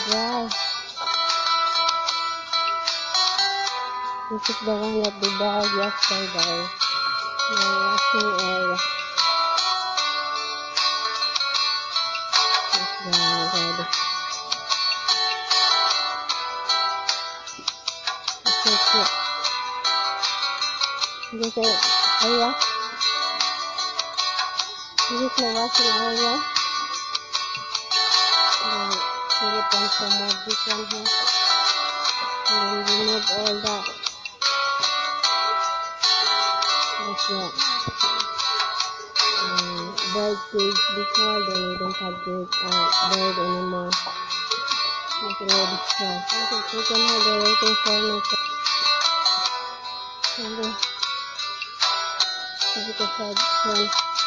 dry. This is the one that the dog yesterday. My washing area. It's dry already. It's so cute. This is area. This is my washing area. And put it on some more this one here. And then remove all that. Bird cage before, then we don't have bird anymore. It's already strong. So you can have the waiting for me. And then, as you can see,